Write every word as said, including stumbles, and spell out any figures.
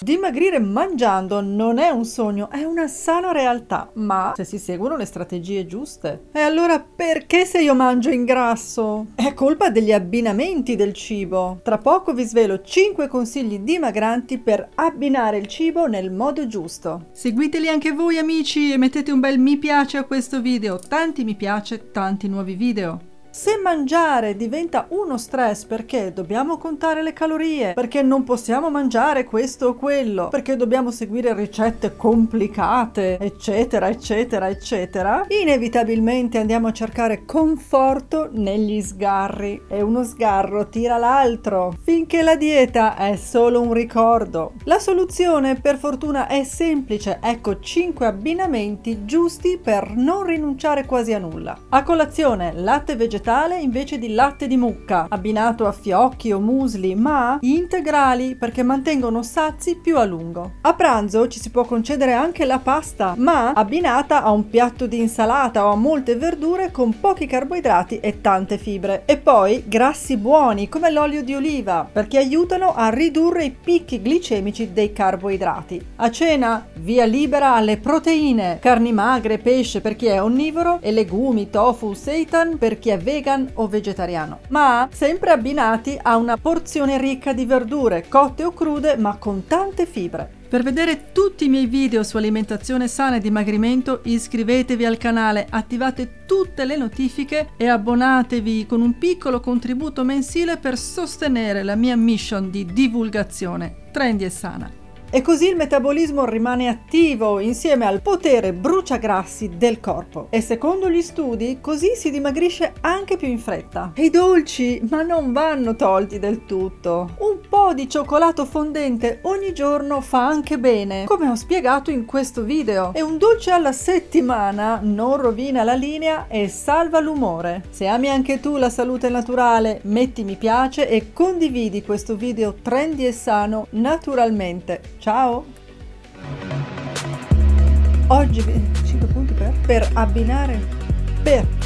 Dimagrire mangiando non è un sogno, è una sana realtà, ma se si seguono le strategie giuste. E allora perché se io mangio ingrasso? È colpa degli abbinamenti del cibo. Tra poco vi svelo cinque consigli dimagranti per abbinare il cibo nel modo giusto. Seguiteli anche voi amici e mettete un bel mi piace a questo video, tanti mi piace, tanti nuovi video. Se mangiare diventa uno stress perché dobbiamo contare le calorie, perché non possiamo mangiare questo o quello, perché dobbiamo seguire ricette complicate, eccetera, eccetera, eccetera, inevitabilmente andiamo a cercare conforto negli sgarri. E uno sgarro tira l'altro, finché la dieta è solo un ricordo. La soluzione, per fortuna, è semplice. Ecco cinque abbinamenti giusti per non rinunciare quasi a nulla. A colazione, latte vegetale invece di latte di mucca, abbinato a fiocchi o musli, ma integrali perché mantengono sazi più a lungo. A pranzo ci si può concedere anche la pasta, ma abbinata a un piatto di insalata o a molte verdure con pochi carboidrati e tante fibre. E poi grassi buoni come l'olio di oliva, perché aiutano a ridurre i picchi glicemici dei carboidrati. A cena, via libera alle proteine, carni magre, pesce per chi è onnivoro e legumi, tofu, seitan per chi è vegan o vegetariano, ma sempre abbinati a una porzione ricca di verdure, cotte o crude ma con tante fibre. Per vedere tutti i miei video su alimentazione sana e dimagrimento iscrivetevi al canale, attivate tutte le notifiche e abbonatevi con un piccolo contributo mensile per sostenere la mia mission di divulgazione trendy e sana. E così il metabolismo rimane attivo insieme al potere bruciagrassi del corpo. E secondo gli studi, così si dimagrisce anche più in fretta. E i dolci, ma non vanno tolti del tutto. Un po' di cioccolato fondente ogni giorno fa anche bene, come ho spiegato in questo video. E un dolce alla settimana non rovina la linea e salva l'umore. Se ami anche tu la salute naturale, metti mi piace e condividi questo video trendy e sano naturalmente. Ciao! Oggi cinque punti per, per abbinare per